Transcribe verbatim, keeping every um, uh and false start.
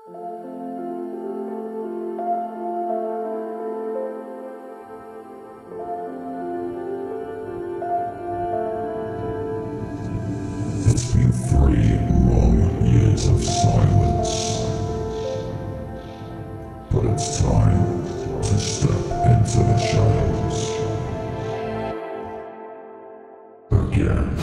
It's been three long years of silence, but it's time to step into the shadows again.